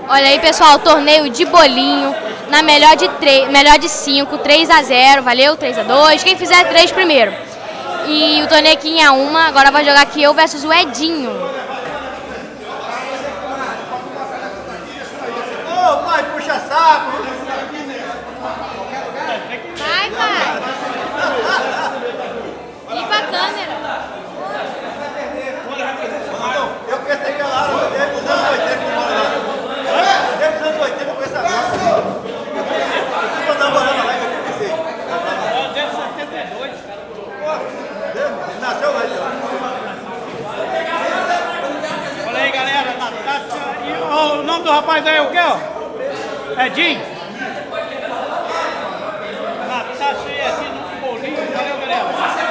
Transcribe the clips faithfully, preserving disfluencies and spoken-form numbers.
Olha aí, pessoal, torneio de bolinho, na melhor de três, melhor de cinco, três a zero, valeu? três a dois, quem fizer três primeiro. E o torneio aqui em A uma, agora vai jogar aqui eu versus o Edinho. Ô, pai, puxa saco! Vai, pai! Limpa a câmera. Eu pensei que ela era desde os anos oitenta que mora lá. Desde os anos oitenta eu conheço a Graça. Eu tô namorando lá em oitenta e seis. Desde setenta e dois. Ele nasceu lá, então. Olha aí, galera, Natasha. E o nome do rapaz aí é o quê, ó? Edinho. Natasha e Edinho no bolinho. Valeu, galera.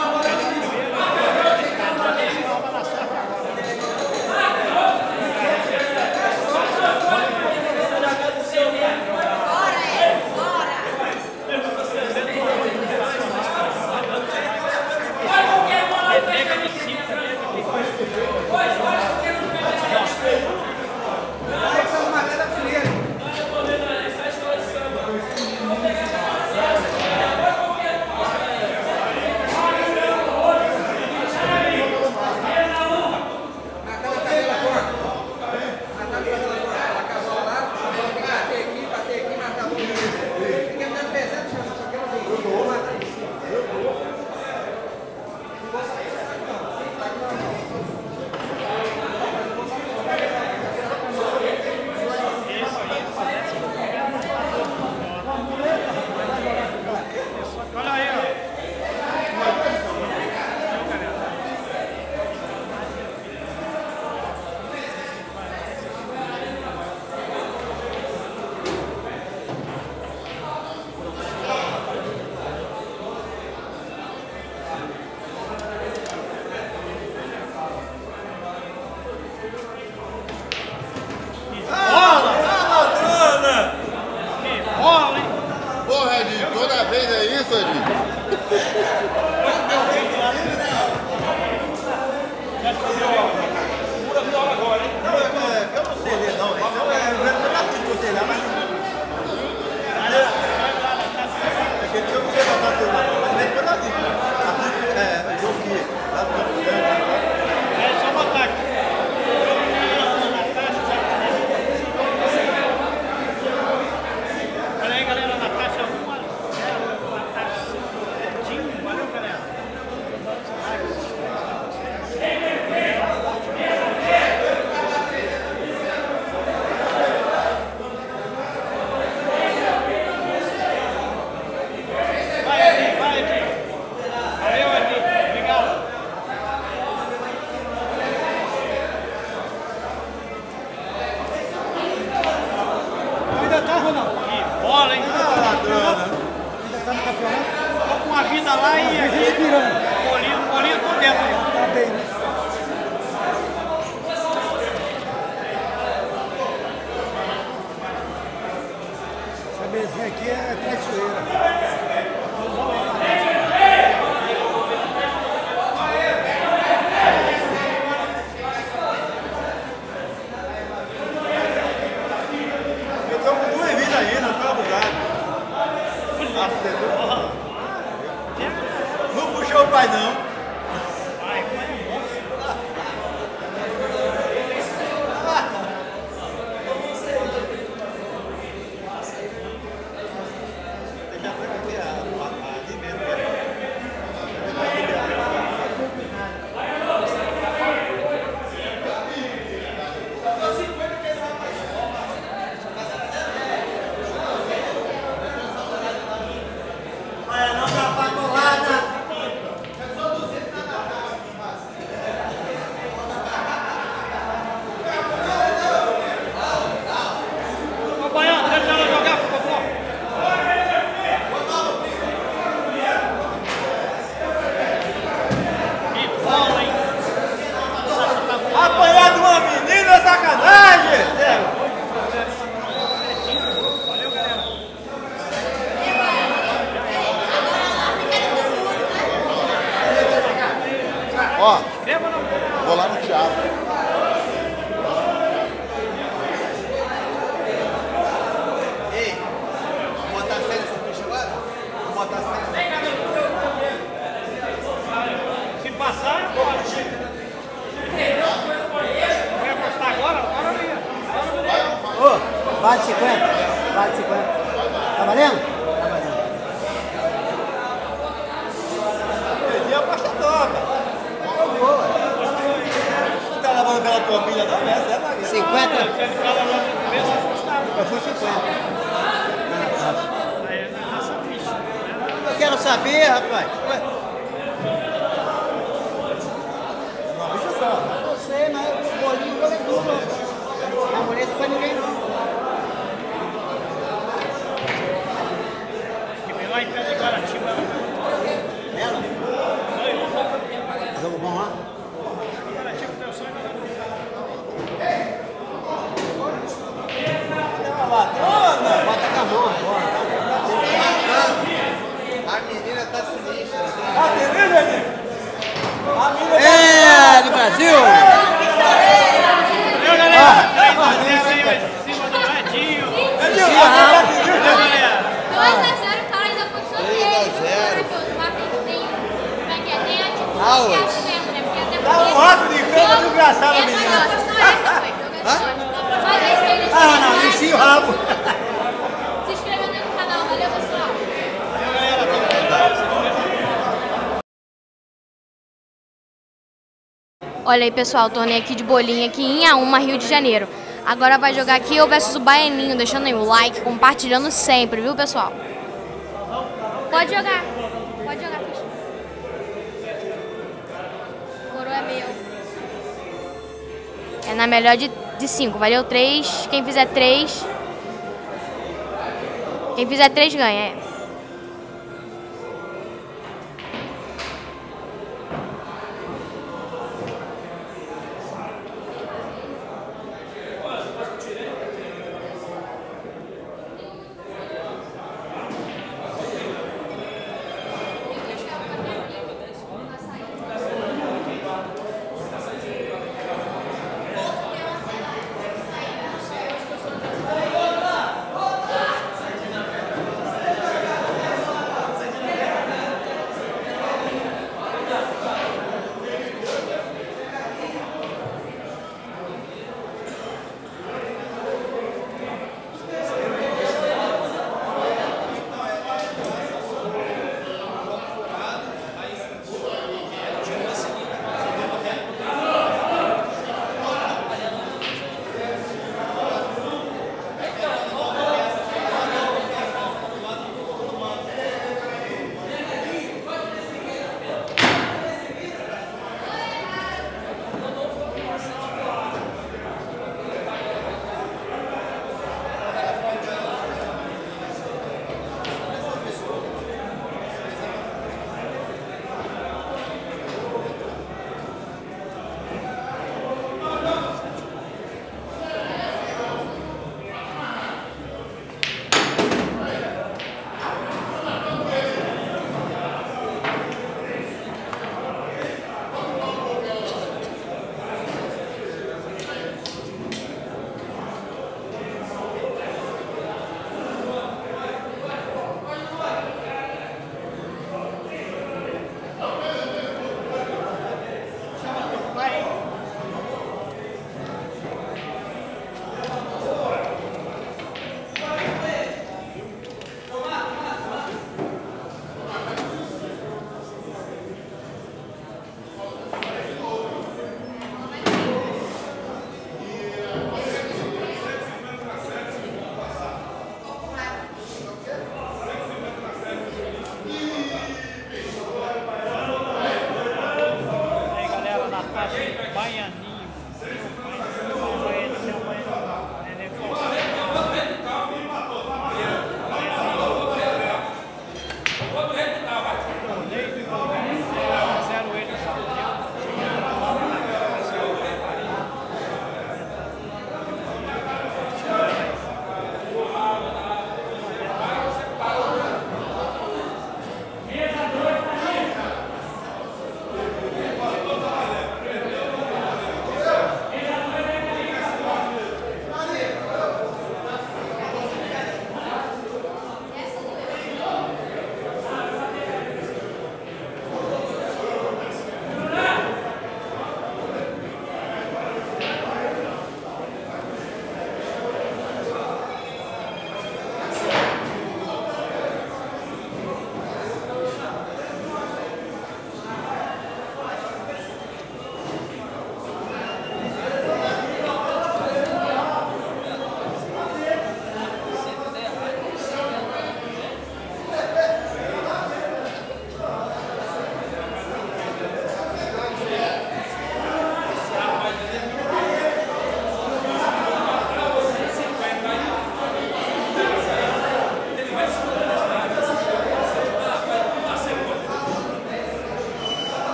Toda vez é isso, Edinho? Eu não sei ler, não. Então é o pedacinho que você lê, mas eu não sei botar o celular, não. Mas é pedacinho. É, jogo que lá do campo grande. É só botar aqui. Olha aí, galera, Natasha uma. Valeu, galera. Vai, Edinho, vai, Edinho. Valeu, Edinho. Obrigado. Ainda tá, Ronaldo? Que bola, hein? Ah, ladrona. Ainda tá no campeonato? Tô com uma vida lá e aqui. Respirando. Bolinho, bolinho por dentro aí. Tá bem, né? Essa mesinha aqui é traiçoeira. Eu tô com duas vidas ainda, não tô abusado. Não puxou o pai, não. Vai, vai. Deixa eu ver aqui a ali mesmo. Vale cinquenta? Vale cinquenta. Tá valendo? Tá valendo. Perdi a pasta topa. Boa. Não tá lavando pela tua filha, não? Essa é maneira. cinquenta? Ele fala lá no começo, custava. Eu fui cinquenta. Aí, nessa ficha. Eu quero saber, rapaz. Ué, Uma bicha só. eu sei, mas o bolinho não é duplo. A mulher não faz ninguém não. Que vem lá em pé de Guaratiba. Ela? Jogo bom lá? Guaratiba tem o sonho de Ladrona! Bota com a mão agora. A menina tá sinistra. A menina, gente! A menina É, do Brasil! Valeu, galera! três a zero aí, vai em cima do Edinho. Edinho, Sim, a ah. menina Valeu, galera! dois a zero, o cara ainda postou três a nele. zero. Maravilhoso. O Marcos tem, como é que é? Tem atitude Aos. que é assim mesmo, né? Porque até Dá um ato de cama desgraçado, é, menina. mas ela postou essa, foi. Mas esse aí, Ah, não, desci o rabo. se inscrevendo aí no canal. Valeu, pessoal. Olha aí, pessoal, torneio aqui de bolinha aqui em Inhaúma, Rio de Janeiro. Agora vai jogar aqui eu versus o Baianinho, deixando aí o like, compartilhando sempre, viu, pessoal? Pode jogar. Pode jogar, ficha. Coroa é meu. É na melhor de, de cinco, valeu? Três. Quem fizer três... Quem fizer três ganha, é.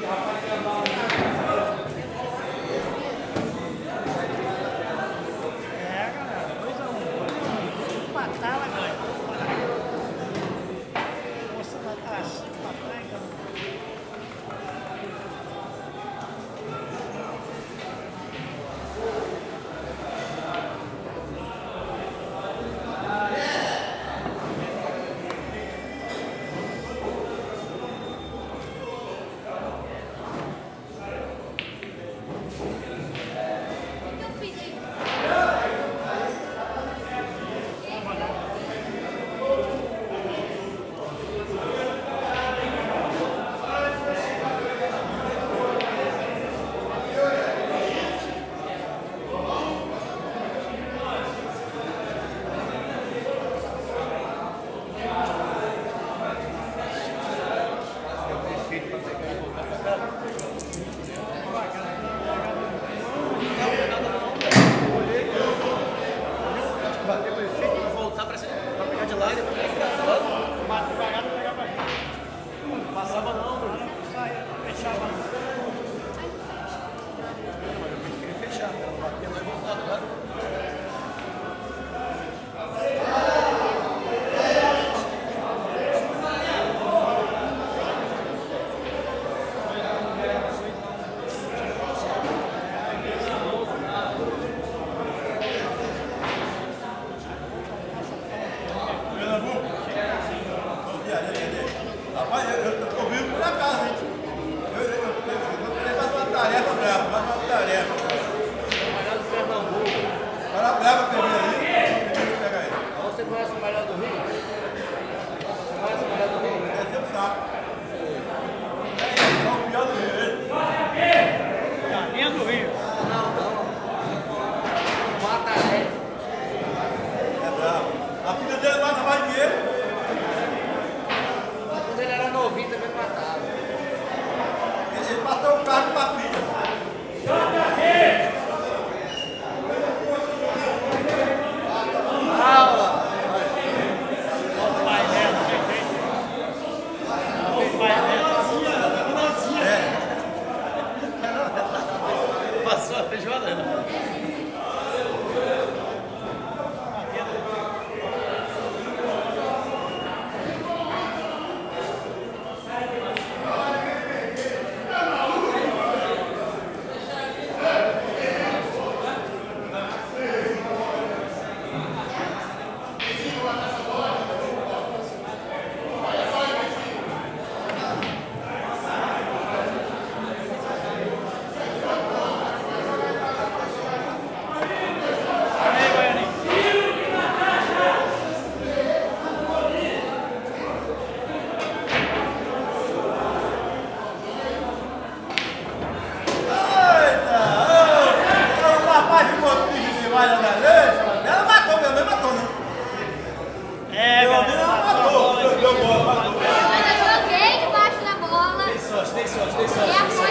Rapaz, eu, eu, eu vi por acaso, hein? Eu, eu, eu, eu, eu faço uma tarefa pra ela, faço uma tarefa. Malhar do Pernambuco. Vai lá, leva pra mim ali, deixa eu pegar ele. Você conhece o Malhar do Rio? Você conhece o Malhar do Rio? É seu saco. É o pior do Rio, ele. Galinha do Rio. Não, não. Mataré. É bravo. A filha dele mata mais que ele. Quando ele era novinho também matava. Ele passou o carro pra filha. Aula! O pai dela, o pai dela. Passou a feijoada, né? Ela matou, minha mãe matou, né? É, Meu galera. Deus, ela matou. Deu bola, matou. Mas eu joguei debaixo da bola. Tem sorte, tem sorte, tem sorte. E a